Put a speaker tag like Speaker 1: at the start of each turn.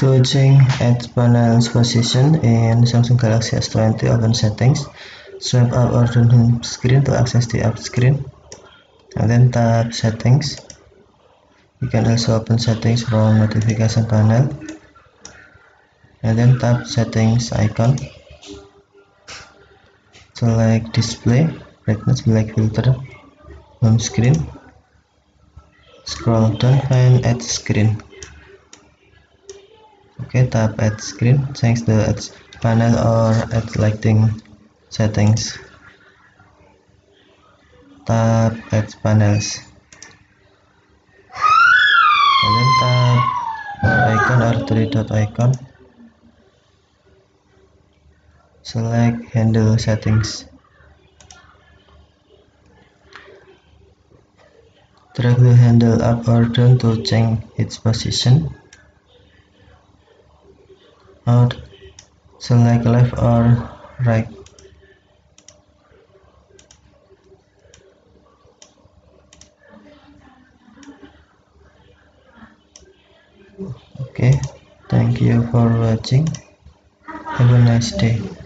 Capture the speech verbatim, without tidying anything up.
Speaker 1: To change edge panel's position in Samsung Galaxy S twenty, open Settings, swipe up or down home screen to access the app screen, and then tap Settings. You can also open Settings from Notification panel, and then tap Settings icon. Select Display, Brightness, Black Filter, Home Screen. Scroll down, find Edge Screen. Okay, tap Edge Screen, change the edge panel or edge lighting settings. Tap Edge Panels, and then tap more icon or three dot icon. Select Handle Settings. Drag the handle up or down to change its position. Or select left or right. Okay, thank you for watching. Have a nice day.